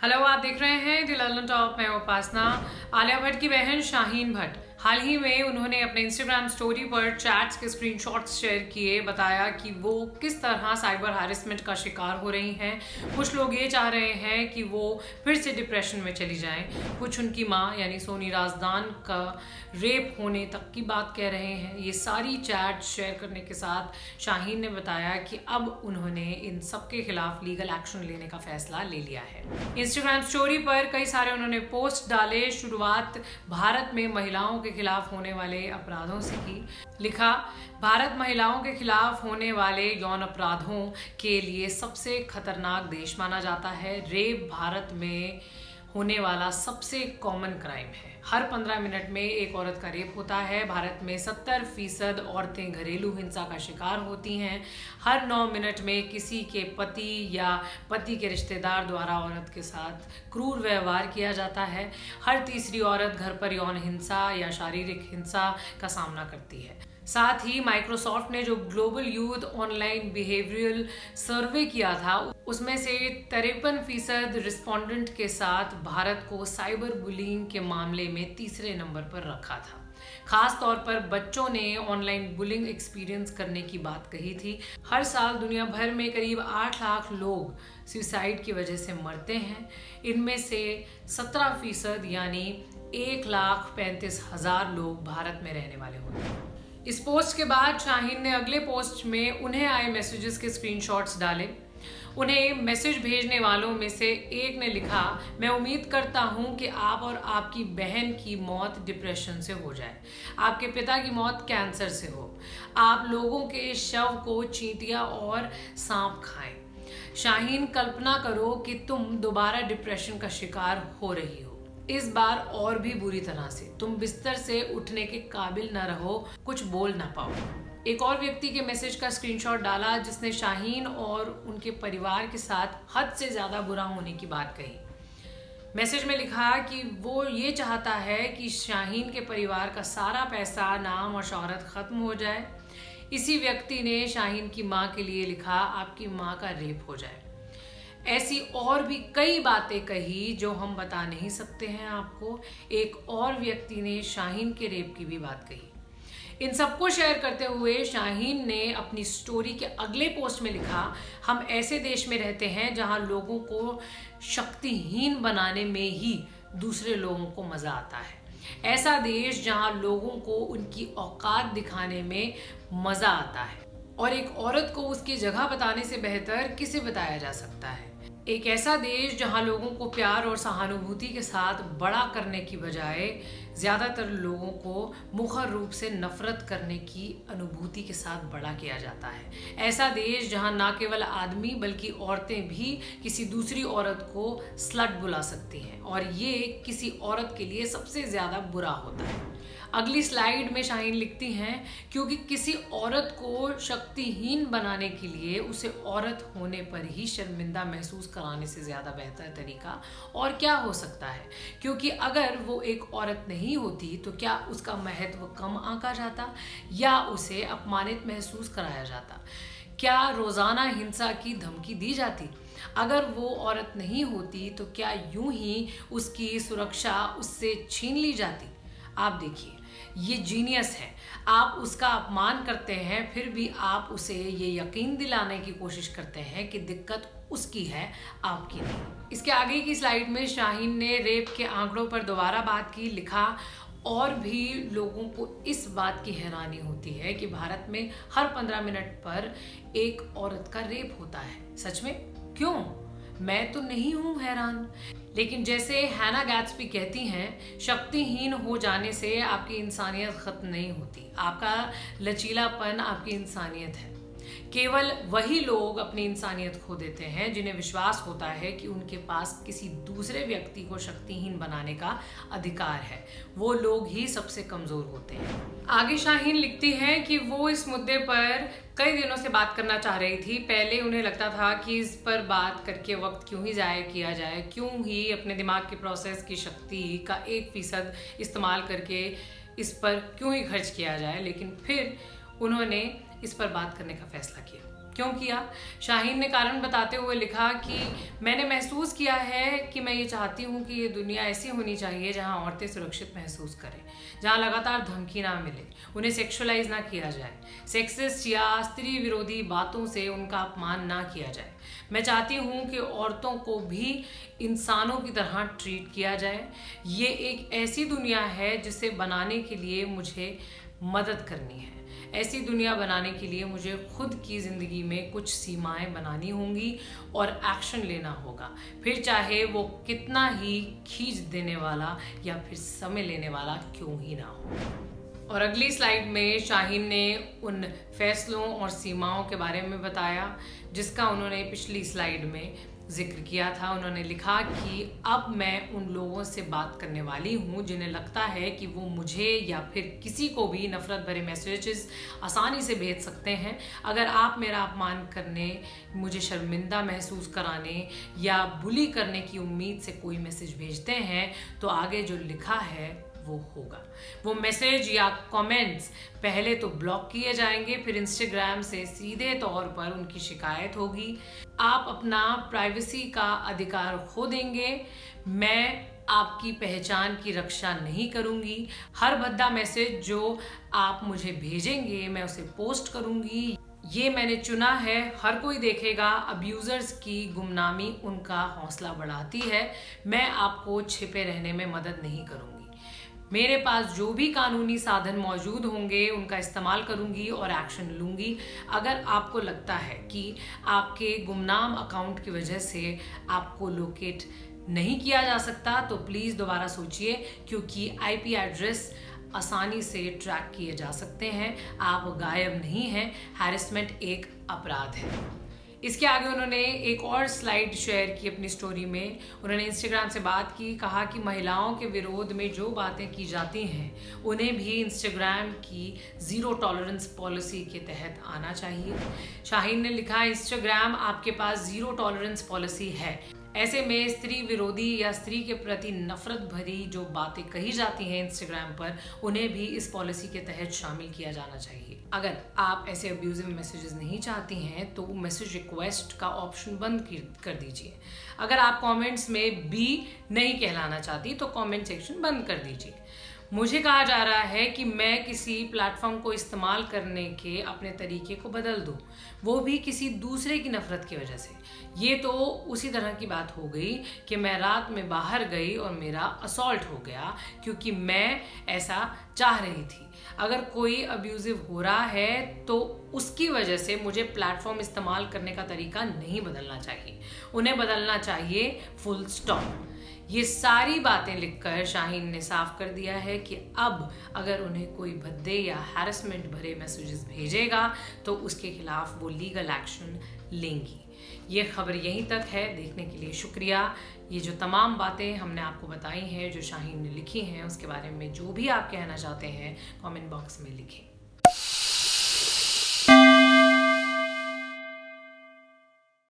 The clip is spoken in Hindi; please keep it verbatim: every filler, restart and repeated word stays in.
हेलो, आप देख रहे हैं द ललन टॉप में उपासना। आलिया भट्ट की बहन शाहीन भट्ट हाल ही में उन्होंने अपने इंस्टाग्राम स्टोरी पर चैट्स के स्क्रीनशॉट्स शेयर किए। बताया कि वो किस तरह साइबर हैरेसमेंट का शिकार हो रही हैं। कुछ लोग ये चाह रहे हैं कि वो फिर से डिप्रेशन में चली जाएं। कुछ उनकी माँ यानी सोनी राजदान का रेप होने तक की बात कह रहे हैं। ये सारी चैट शेयर करने के साथ शाहीन ने बताया कि अब उन्होंने इन सब के खिलाफ लीगल एक्शन लेने का फैसला ले लिया है। इंस्टाग्राम स्टोरी पर कई सारे उन्होंने पोस्ट डाले। शुरुआत भारत में महिलाओं के खिलाफ होने वाले अपराधों से की। लिखा, भारत महिलाओं के खिलाफ होने वाले यौन अपराधों के लिए सबसे खतरनाक देश माना जाता है। रेप भारत में होने वाला सबसे कॉमन क्राइम है। हर पंद्रह मिनट में एक औरत का रेप होता है। भारत में सत्तर फीसद औरतें घरेलू हिंसा का शिकार होती हैं। हर नौ मिनट में किसी के पति या पति के रिश्तेदार द्वारा औरत के साथ क्रूर व्यवहार किया जाता है। हर तीसरी औरत घर पर यौन हिंसा या शारीरिक हिंसा का सामना करती है। साथ ही माइक्रोसॉफ्ट ने जो global youth online behavioural survey किया था, उसमें से तिरपन फीसद रिस्पोंडेंट के साथ भारत को साइबर बुलिंग के मामले में तीसरे नंबर पर रखा था। खास तौर पर बच्चों ने ऑनलाइन बुलिंग एक्सपीरियंस करने की बात कही थी। हर साल दुनिया भर में करीब आठ लाख लोग सुसाइड की वजह से मरते हैं। इनमें से सत्रह फीसद यानी एक लाख पैंतीस हजार लोग भारत में रहने वाले होते हैं। इस पोस्ट के बाद शाहीन ने अगले पोस्ट में उन्हें आए मैसेजेस के स्क्रीनशॉट्स डाले। उन्हें मैसेज भेजने वालों में से एक ने लिखा, मैं उम्मीद करता हूं कि आप और आपकी बहन की मौत डिप्रेशन से हो जाए, आपके पिता की मौत कैंसर से हो, आप लोगों के शव को चींटियां और सांप खाएं। शाहीन, कल्पना करो कि तुम दोबारा डिप्रेशन का शिकार हो रही हो, इस बार और भी बुरी तरह से। तुम बिस्तर से उठने के काबिल न रहो, कुछ बोल ना पाओ। एक और व्यक्ति के मैसेज का स्क्रीनशॉट डाला जिसने शाहीन और उनके परिवार के साथ हद से ज्यादा बुरा होने की बात कही। मैसेज में लिखा कि वो ये चाहता है कि शाहीन के परिवार का सारा पैसा, नाम और शोहरत खत्म हो जाए। इसी व्यक्ति ने शाहीन की माँ के लिए लिखा, आपकी माँ का रेप हो जाए। ऐसी और भी कई बातें कही जो हम बता नहीं सकते हैं आपको। एक और व्यक्ति ने शाहीन के रेप की भी बात कही। इन सबको शेयर करते हुए शाहीन ने अपनी स्टोरी के अगले पोस्ट में लिखा, हम ऐसे देश में रहते हैं जहां लोगों को शक्तिहीन बनाने में ही दूसरे लोगों को मजा आता है। ऐसा देश जहां लोगों को उनकी औकात दिखाने में मजा आता है और एक औरत को उसकी जगह बताने से बेहतर किसे बताया जा सकता है। एक ऐसा देश जहां लोगों को प्यार और सहानुभूति के साथ बड़ा करने की बजाय ज्यादातर लोगों को मुखर रूप से नफरत करने की अनुभूति के साथ बड़ा किया जाता है। ऐसा देश जहां ना केवल आदमी बल्कि औरतें भी किसी दूसरी औरत को स्लट बुला सकती हैं और ये किसी औरत के लिए सबसे ज्यादा बुरा होता है। अगली स्लाइड में शाहीन लिखती हैं, क्योंकि किसी औरत को शक्तिहीन बनाने के लिए उसे औरत होने पर ही शर्मिंदा महसूस कराने से ज़्यादा बेहतर तरीका और क्या हो सकता है। क्योंकि अगर वो एक औरत नहीं होती तो क्या उसका महत्व कम आंका जाता या उसे अपमानित महसूस कराया जाता? क्या रोज़ाना हिंसा की धमकी दी जाती? अगर वो औरत नहीं होती तो क्या यूं ही उसकी सुरक्षा उससे छीन ली जाती? आप देखिए, ये जीनियस है। आप उसका अपमान करते हैं, फिर भी आप उसे ये यकीन दिलाने की कोशिश करते हैं कि दिक्कत उसकी है, आपकी नहीं। इसके आगे की स्लाइड में शाहीन ने रेप के आंकड़ों पर दोबारा बात की। लिखा, और भी लोगों को इस बात की हैरानी होती है कि भारत में हर पंद्रह मिनट पर एक औरत का रेप होता है। सच में? क्यों? मैं तो नहीं हूं हैरान। लेकिन जैसे हैना गैट्सबी कहती हैं, शक्तिहीन हो जाने से आपकी इंसानियत खत्म नहीं होती। आपका लचीलापन आपकी इंसानियत है। केवल वही लोग अपनी इंसानियत खो देते हैं जिन्हें विश्वास होता है कि उनके पास किसी दूसरे व्यक्ति को शक्तिहीन बनाने का अधिकार है। वो लोग ही सबसे कमजोर होते हैं। आगे शाहीन लिखती हैं कि वो इस मुद्दे पर कई दिनों से बात करना चाह रही थी। पहले उन्हें लगता था कि इस पर बात करके वक्त क्यों ही ज़ाया किया जाए, क्यों ही अपने दिमाग की प्रोसेस की शक्ति का एक फीसद इस्तेमाल करके इस पर क्यों ही खर्च किया जाए। लेकिन फिर उन्होंने इस पर बात करने का फैसला किया। क्यों किया? शाहीन ने कारण बताते हुए लिखा कि मैंने महसूस किया है कि मैं ये चाहती हूँ कि ये दुनिया ऐसी होनी चाहिए जहाँ औरतें सुरक्षित महसूस करें, जहाँ लगातार धमकी ना मिले, उन्हें सेक्सुअलाइज ना किया जाए, सेक्सिस्ट या स्त्री विरोधी बातों से उनका अपमान ना किया जाए। मैं चाहती हूँ कि औरतों को भी इंसानों की तरह ट्रीट किया जाए। ये एक ऐसी दुनिया है जिसे बनाने के लिए मुझे मदद करनी है। ऐसी दुनिया बनाने के लिए मुझे खुद की ज़िंदगी में कुछ सीमाएं बनानी होंगी और एक्शन लेना होगा, फिर चाहे वो कितना ही खींच देने वाला या फिर समय लेने वाला क्यों ही ना हो। और अगली स्लाइड में शाहीन ने उन फैसलों और सीमाओं के बारे में बताया जिसका उन्होंने पिछली स्लाइड में जिक्र किया था। उन्होंने लिखा कि अब मैं उन लोगों से बात करने वाली हूँ जिन्हें लगता है कि वो मुझे या फिर किसी को भी नफरत भरे मैसेजेस आसानी से भेज सकते हैं। अगर आप मेरा अपमान करने, मुझे शर्मिंदा महसूस कराने या बुली करने की उम्मीद से कोई मैसेज भेजते हैं तो आगे जो लिखा है वो होगा। वो मैसेज या कमेंट्स पहले तो ब्लॉक किए जाएंगे, फिर इंस्टाग्राम से सीधे तौर पर उनकी शिकायत होगी। आप अपना प्राइवेसी का अधिकार खो देंगे। मैं आपकी पहचान की रक्षा नहीं करूंगी। हर भद्दा मैसेज जो आप मुझे भेजेंगे मैं उसे पोस्ट करूंगी। ये मैंने चुना है, हर कोई देखेगा। अब्यूजर्स की गुमनामी उनका हौसला बढ़ाती है। मैं आपको छिपे रहने में मदद नहीं करूंगी। मेरे पास जो भी कानूनी साधन मौजूद होंगे उनका इस्तेमाल करूंगी और एक्शन लूंगी। अगर आपको लगता है कि आपके गुमनाम अकाउंट की वजह से आपको लोकेट नहीं किया जा सकता तो प्लीज़ दोबारा सोचिए, क्योंकि आईपी एड्रेस आसानी से ट्रैक किए जा सकते हैं। आप गायब नहीं हैं। हैरेसमेंट एक अपराध है। इसके आगे उन्होंने एक और स्लाइड शेयर की अपनी स्टोरी में। उन्होंने इंस्टाग्राम से बात की, कहा कि महिलाओं के विरोध में जो बातें की जाती हैं उन्हें भी इंस्टाग्राम की ज़ीरो टॉलरेंस पॉलिसी के तहत आना चाहिए। शाहीन ने लिखा, इंस्टाग्राम आपके पास ज़ीरो टॉलरेंस पॉलिसी है। ऐसे में स्त्री विरोधी या स्त्री के प्रति नफरत भरी जो बातें कही जाती हैं इंस्टाग्राम पर, उन्हें भी इस पॉलिसी के तहत शामिल किया जाना चाहिए। अगर आप ऐसे अब्यूजिव मैसेजेस नहीं चाहती हैं तो मैसेज रिक्वेस्ट का ऑप्शन बंद कर दीजिए। अगर आप कमेंट्स में भी नहीं कहलाना चाहती तो कमेंट सेक्शन बंद कर दीजिए। मुझे कहा जा रहा है कि मैं किसी प्लेटफॉर्म को इस्तेमाल करने के अपने तरीके को बदल दूं, वो भी किसी दूसरे की नफरत की वजह से। ये तो उसी तरह की बात हो गई कि मैं रात में बाहर गई और मेरा असॉल्ट हो गया क्योंकि मैं ऐसा चाह रही थी। अगर कोई अब्यूजिव हो रहा है तो उसकी वजह से मुझे प्लेटफॉर्म इस्तेमाल करने का तरीका नहीं बदलना चाहिए, उन्हें बदलना चाहिए, फुल स्टॉप। ये सारी बातें लिखकर शाहीन ने साफ कर दिया है कि अब अगर उन्हें कोई भद्दे या हैरेसमेंट भरे मैसेजेस भेजेगा तो उसके खिलाफ वो लीगल एक्शन लेंगी। ये खबर यहीं तक है। देखने के लिए शुक्रिया। ये जो तमाम बातें हमने आपको बताई हैं, जो शाहीन ने लिखी हैं, उसके बारे में जो भी आप कहना चाहते हैं कमेंट बॉक्स में लिखें।